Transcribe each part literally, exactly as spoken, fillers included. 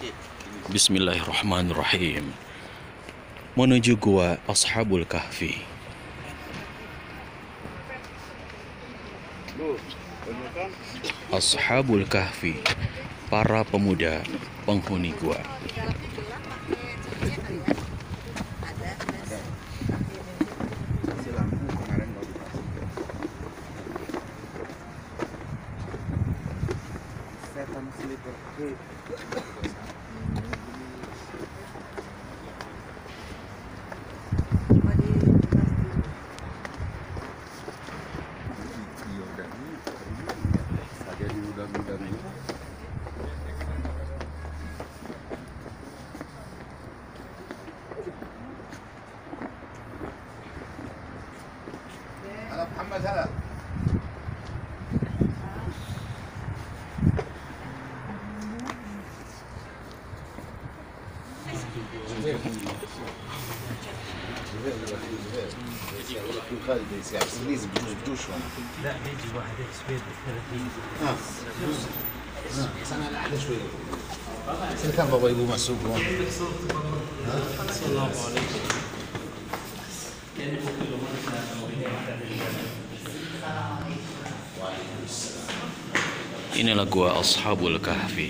Bismillahirrahmanirrahim. Menuju gua Ashabul Kahfi. Ashabul Kahfi, para pemuda penghuni gua. محمد هلا خالد يسير انجليزي بجوز بجوز شلون؟ لا بيجي واحد اكسبير ب ثلاثين اه بس انا احلى شوي بس كان بابا يقوم السوق هون السلام عليكم. Inilah gua Ashabul Kahfi.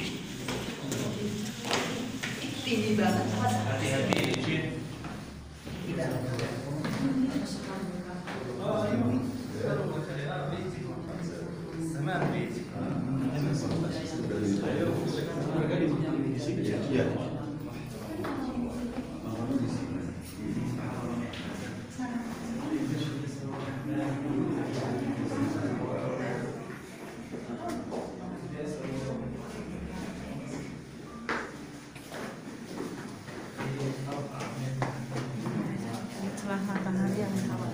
Tinggi banget. Setelah matahari yang hawas.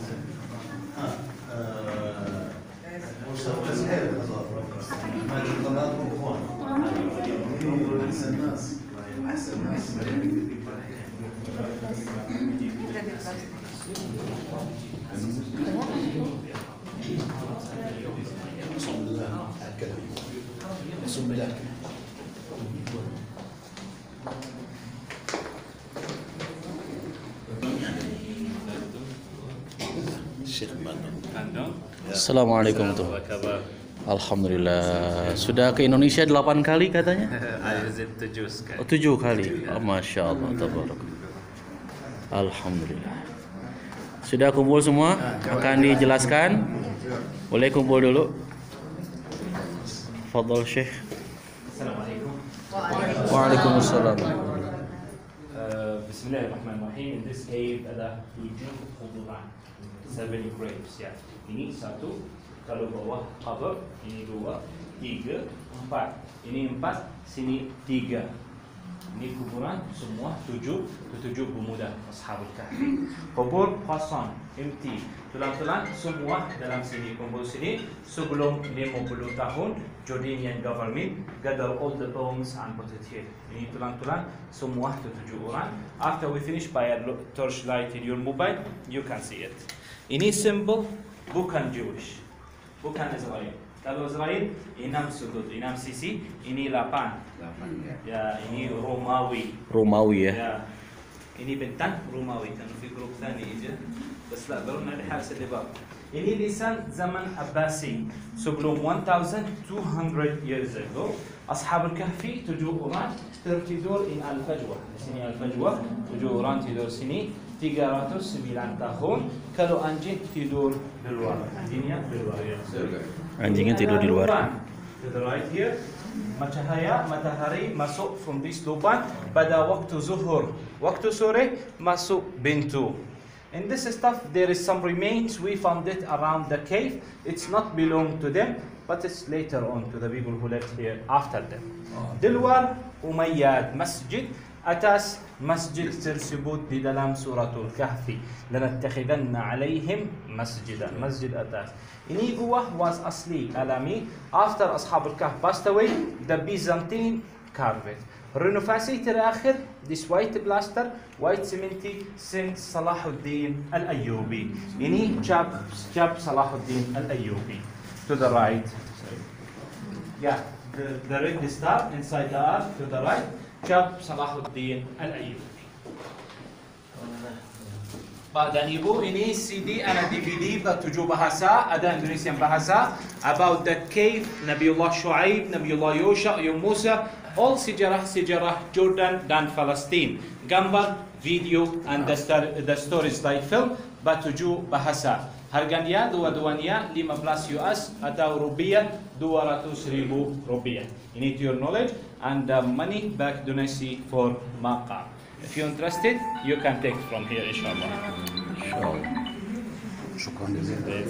Assalamualaikum tuh. Alhamdulillah. Sudah ke Indonesia delapan kali katanya? tujuh sekali. Oh, tujuh kali. Oh, Masya Allah. Tabarak. Alhamdulillah. Sudah kumpul semua? Akan dijelaskan? Boleh kumpul dulu. Fadhal Syekh. Assalamualaikum. Waalaikumsalam. Bismillahirrahmanirrahim. In this cave ada tujuh kuburan. Seven graves ya. Ini satu, kalau bawah cover, ini dua, tiga, empat. Ini empat, sini tiga. Ini kuburan semua tujuh, tujuh pemuda Ashabul Kahfi. Kubur kosong, empty. Tulang-tulang semua dalam sini, kumpul sini. Sebelum lima puluh tahun, Jordanian government gather all the bones and put it here. Ini tulang-tulang semua tujuh orang. After we finish by a torchlight in your mobile, you can see it. Ini symbol bukan Jewish, bukan Israel. Kalau Israel enam sudut, enam sisi, ini delapan. Ya, ini Romawi. Romawi ya. Ya, ini bentang Romawi. Kan في grup ثاني aja. بس لا ضروري نحرس الباب. Ini lisan zaman Abbasi sebelum twelve hundred years ago. Ashabul Kahfi tujuh orang tertidur in Al-Fajwa. Di sini Al-Fajwa, tujuh orang tidur sini. tiga ratus sembilan tahun. Kalau anjing tidur di luar, anjingnya di luar ya. Anjingnya tidur di luar. To the right here, cahaya matahari masuk from this lubang pada waktu zuhur. Waktu sore masuk pintu. In this stuff there is some remains. We found it around the cave. It's not belong to them, but it's later on to the people who lived here after them. Di luar Umayyad Masjid. Atas masjid tersebut di dalam suratul Kahfi. Lanattakhidanna alaihim masjidan. Masjid atas. Ini gua was asli alami. After Ashabul Kahf passed away, the Byzantine carved it. Renovasi terakhir, this white plaster, white cementy, Saint Salahuddin Al-Ayyubi. Ini cap cap Salahuddin Al-Ayyubi. To the right. Yeah. the, the red star inside the earth to the right, cap Salahuddin Al-Ayyubi. Dan Ibu, ini C D and a D V D bertujuh bahasa, ada Indonesian bahasa, about the cave Nabiullah Shu'aib, Nabiullah Yusha, Yum Musa, all sejarah-sejarah Jordan dan Palestin. Gambar, video, and the, star, the stories like film bertujuh bahasa. Harganya dua-duanya lima belas US atau rupiah dua ratus ribu rupiah. Ini to your knowledge and the money back donation for Maqam. If you're interested, you can take from here, inshallah. Inshallah. شكرا جزيلا.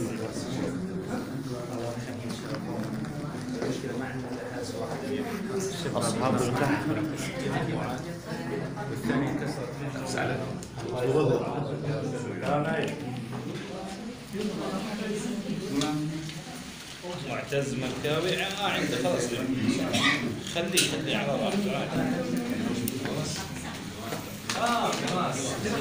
أصحاب الكهف. معتز مكاوي اه عنده خلاص خليه خليه على راحته اه خلاص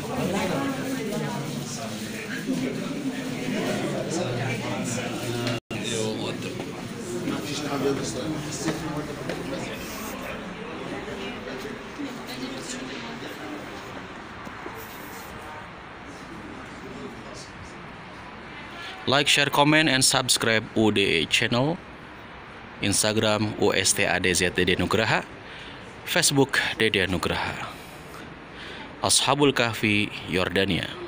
Like, share, comment, and subscribe U D A channel. Instagram U S T A D Z Dede Nugraha. Facebook Dede Nugraha. Ashabul Kahfi, Yordania.